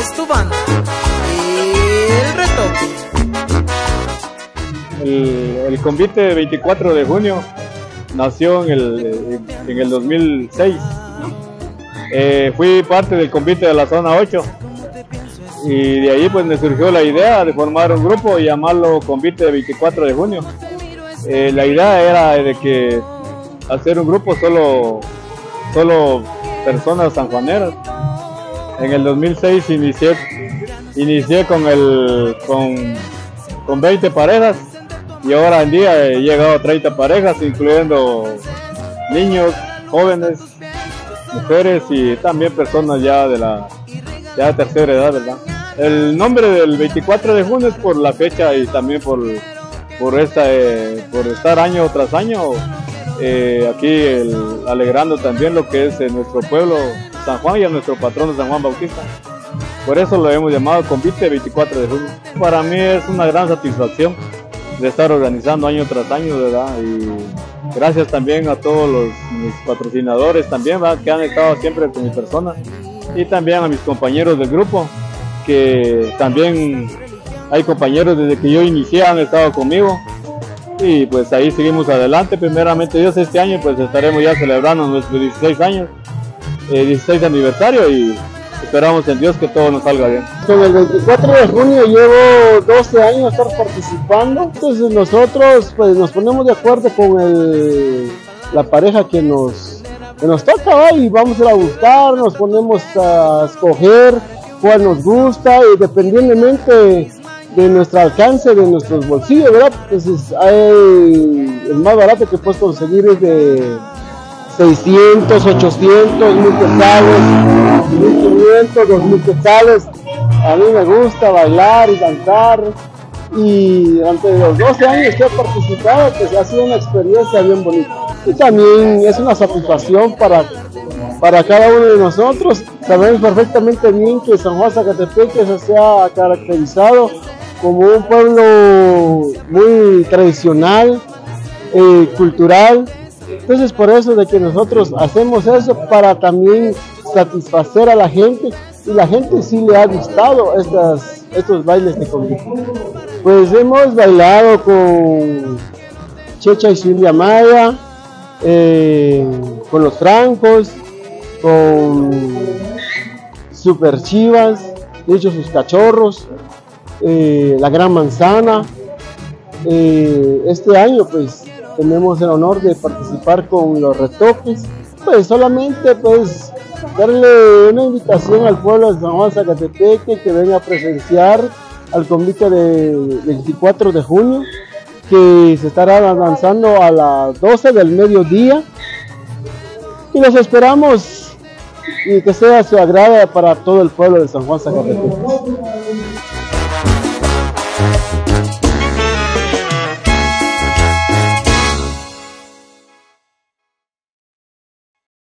es tu banda, El Retoque. El convite 24 de junio nació en el 2006. Fui parte del convite de la zona 8 y de ahí pues me surgió la idea de formar un grupo y llamarlo convite 24 de junio. La idea era de que hacer un grupo solo personas sanjuaneras. En el 2006 inicié con 20 parejas y ahora en día he llegado a 30 parejas, incluyendo niños, jóvenes, mujeres y también personas ya de tercera edad, ¿verdad? El nombre del 24 de junio es por la fecha y también por estar año tras año aquí alegrando también lo que es nuestro pueblo San Juan y a nuestro patrono San Juan Bautista. Por eso lo hemos llamado convite 24 de junio. Para mí es una gran satisfacción de estar organizando año tras año, ¿verdad? Y gracias también a todos mis patrocinadores también, ¿verdad?, que han estado siempre con mi persona, y también a mis compañeros del grupo, que también hay compañeros desde que yo inicié han estado conmigo, y pues ahí seguimos adelante. Primeramente Dios, este año pues estaremos ya celebrando nuestros 16 años, 16 aniversario, y esperamos en Dios que todo nos salga bien. Con el 24 de junio llevo 12 años estar participando, entonces nosotros pues nos ponemos de acuerdo con la pareja que nos toca, y vamos a buscar, nos ponemos a escoger cuál nos gusta, y dependientemente de nuestro alcance, de nuestros bolsillos, ¿verdad? Entonces el más barato que puedes conseguir es de 600, 800, 1000 quetzales, 1500, 2000 quetzales. A mí me gusta bailar y cantar, y durante los 12 años que he participado pues ha sido una experiencia bien bonita, y también es una satisfacción para cada uno de nosotros. Sabemos perfectamente bien que San Juan Zacatepeque se ha caracterizado como un pueblo muy tradicional, cultural. Entonces por eso de que nosotros hacemos eso, para también satisfacer a la gente, y la gente sí le ha gustado estos bailes de convite. Pues hemos bailado con Checha y Silvia Maya, con los Francos, con Super Chivas, de hecho sus cachorros, la Gran Manzana. Este año pues tenemos el honor de participar con los Retoques. Pues solamente pues darle una invitación al pueblo de San Juan Zacatepeque que venga a presenciar al convite de 24 de junio, que se estará lanzando a las 12 del mediodía, y los esperamos y que sea su agrado para todo el pueblo de San Juan Zacatepeque.